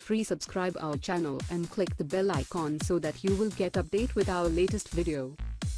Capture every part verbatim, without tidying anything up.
free. Subscribe our channel and click the bell icon so that you will get update with our latest video.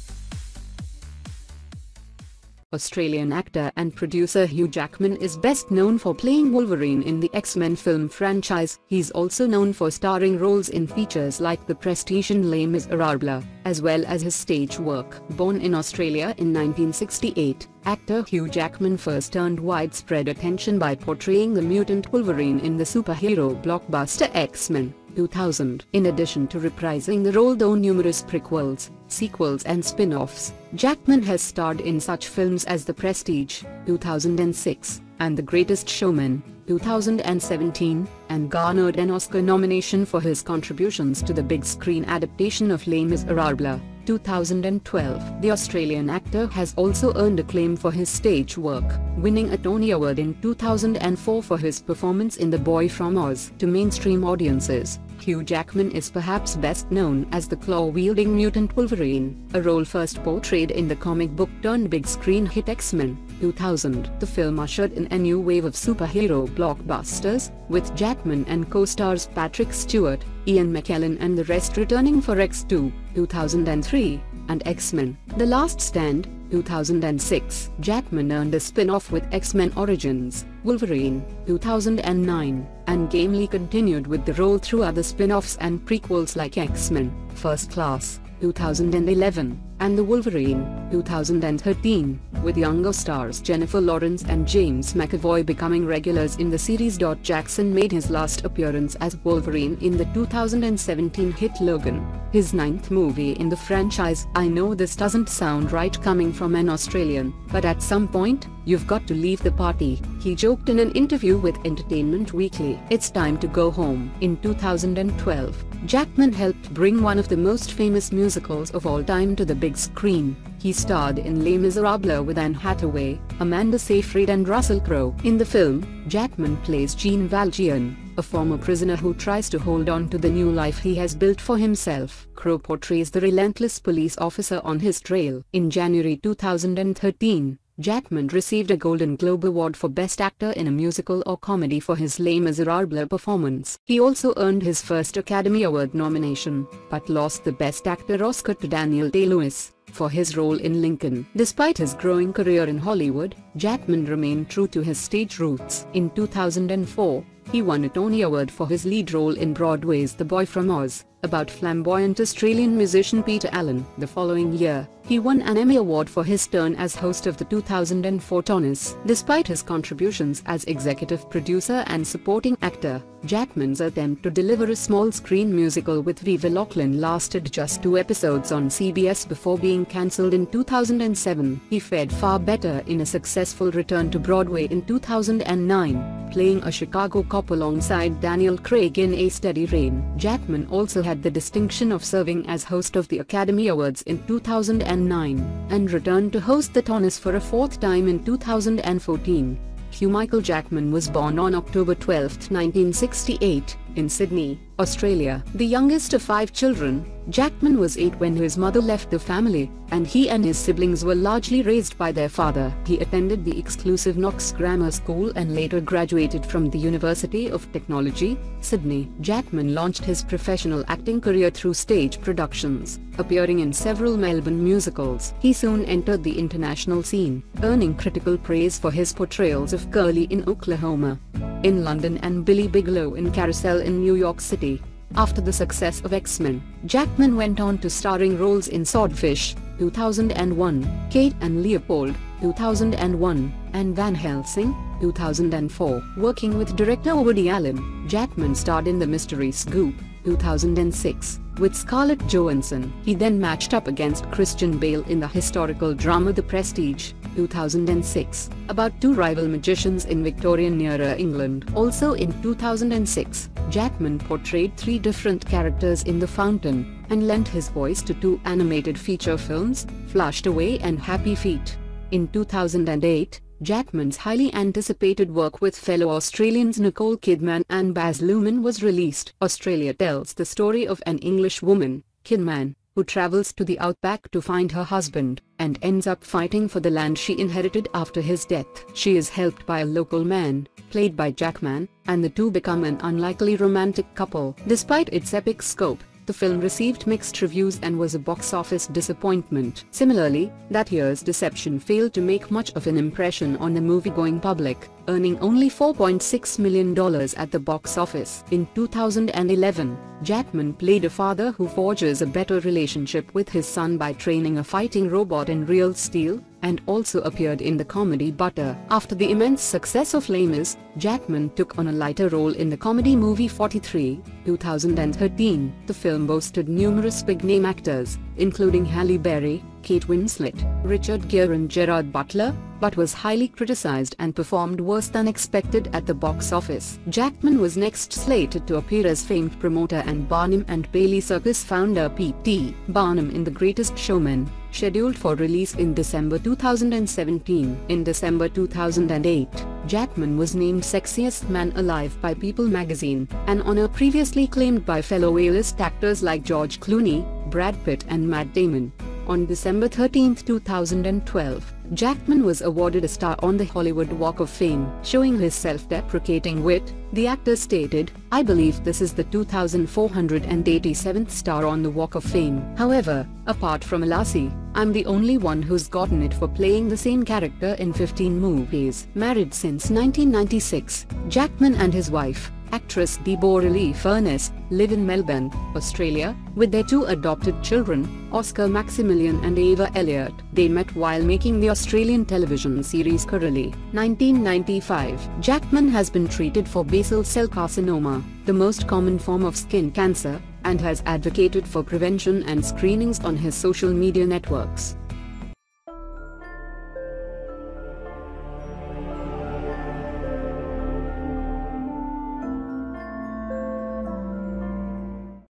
Australian actor and producer Hugh Jackman is best known for playing Wolverine in the X-Men film franchise. He's also known for starring roles in features like The Prestige and Les Miserables, as well as his stage work. Born in Australia in nineteen sixty-eight, actor Hugh Jackman first earned widespread attention by portraying the mutant Wolverine in the superhero blockbuster X-Men two thousand. In addition to reprising the role on numerous prequels, sequels and spin-offs, Jackman has starred in such films as The Prestige two thousand six and The Greatest Showman two thousand seventeen, and garnered an Oscar nomination for his contributions to the big screen adaptation of Les Miserables two thousand twelve. The Australian actor has also earned acclaim for his stage work, winning a Tony Award in two thousand four for his performance in The Boy from Oz. To mainstream audiences, Hugh Jackman is perhaps best known as the claw-wielding mutant Wolverine, a role first portrayed in the comic book turned big screen hit X-Men two thousand. The film ushered in a new wave of superhero blockbusters, with Jackman and co-stars Patrick Stewart, Ian McKellen and the rest returning for X two two thousand three, and X-Men: The Last Stand two thousand six. Jackman earned a spin-off with X-Men Origins, Wolverine two thousand nine, and gamely continued with the role through other spin-offs and prequels like X-Men: First Class two thousand eleven, and The Wolverine two thousand thirteen, with younger stars Jennifer Lawrence and James McAvoy becoming regulars in the series. Jackson made his last appearance as Wolverine in the two thousand seventeen hit Logan, his ninth movie in the franchise. I know this doesn't sound right coming from an Australian, but at some point, you've got to leave the party, he joked in an interview with Entertainment Weekly. It's time to go home. In two thousand twelve, Jackman helped bring one of the most famous musicals of all time to the big screen. He starred in Les Miserables with Anne Hathaway, Amanda Seyfried and Russell Crowe. In the film, Jackman plays Jean Valjean, a former prisoner who tries to hold on to the new life he has built for himself. Crowe portrays the relentless police officer on his trail. In January two thousand thirteen, Jackman received a Golden Globe Award for Best Actor in a Musical or Comedy for his Les Miserables performance. He also earned his first Academy Award nomination, but lost the Best Actor Oscar to Daniel Day-Lewis for his role in Lincoln. Despite his growing career in Hollywood, Jackman remained true to his stage roots. In two thousand four, he won a Tony Award for his lead role in Broadway's The Boy from Oz, about flamboyant Australian musician Peter Allen. The following year, he won an Emmy Award for his turn as host of the two thousand four Tonys. Despite his contributions as executive producer and supporting actor, Jackman's attempt to deliver a small-screen musical with Viva Lachlan lasted just two episodes on C B S before being cancelled in two thousand seven. He fared far better in a successful return to Broadway in two thousand nine, playing a Chicago cop alongside Daniel Craig in A Steady Rain. Jackman also had the distinction of serving as host of the Academy Awards in two thousand nine, and returned to host the Tonys for a fourth time in two thousand fourteen. Hugh Michael Jackman was born on October twelfth nineteen sixty-eight, in Sydney, Australia. The youngest of five children, Jackman was eight when his mother left the family, and he and his siblings were largely raised by their father. He attended the exclusive Knox Grammar School and later graduated from the University of Technology, Sydney. Jackman launched his professional acting career through stage productions, appearing in several Melbourne musicals. He soon entered the international scene, earning critical praise for his portrayals of Curly in Oklahoma, in London and Billy Bigelow in Carousel in New York City. After the success of X-Men, Jackman went on to starring roles in Swordfish two thousand one, Kate and Leopold two thousand one, and Van Helsing two thousand four. Working with director Woody Allen, Jackman starred in The Mystery Scoop two thousand six, with Scarlett Johansson. He then matched up against Christian Bale in the historical drama The Prestige two thousand six, about two rival magicians in Victorian-era England. Also in two thousand six, Jackman portrayed three different characters in The Fountain, and lent his voice to two animated feature films, Flushed Away and Happy Feet. In two thousand eight, Jackman's highly anticipated work with fellow Australians Nicole Kidman and Baz Luhrmann was released. Australia tells the story of an English woman, Kidman, who travels to the outback to find her husband, and ends up fighting for the land she inherited after his death. She is helped by a local man, played by Jackman, and the two become an unlikely romantic couple. Despite its epic scope, the film received mixed reviews and was a box office disappointment. Similarly, that year's Deception failed to make much of an impression on the movie-going public, earning only four point six million dollars at the box office. In two thousand eleven, Jackman played a father who forges a better relationship with his son by training a fighting robot in real steel, and also appeared in the comedy Butter. After the immense success of Les Mis, Jackman took on a lighter role in the comedy movie forty-three, two thousand thirteen. The film boasted numerous big-name actors, including Halle Berry, Kate Winslet, Richard Gere and Gerard Butler, but was highly criticized and performed worse than expected at the box office. Jackman was next slated to appear as famed promoter and Barnum and Bailey Circus founder P T Barnum in The Greatest Showman, scheduled for release in December two thousand seventeen. In December two thousand eight, Jackman was named Sexiest Man Alive by People magazine, an honor previously claimed by fellow A-list actors like George Clooney, Brad Pitt and Matt Damon. On December thirteenth two thousand twelve, Jackman was awarded a star on the Hollywood Walk of Fame. Showing his self-deprecating wit, the actor stated, "I believe this is the two thousand four hundred eighty-seventh star on the Walk of Fame. However, apart from Lassie, I'm the only one who's gotten it for playing the same character in fifteen movies." Married since nineteen ninety-six, Jackman and his wife, actress Deborah Lee Furness, live in Melbourne, Australia, with their two adopted children, Oscar Maximilian and Ava Elliott. They met while making the Australian television series Coralie, nineteen ninety-five. Jackman has been treated for basal cell carcinoma, the most common form of skin cancer, and has advocated for prevention and screenings on his social media networks.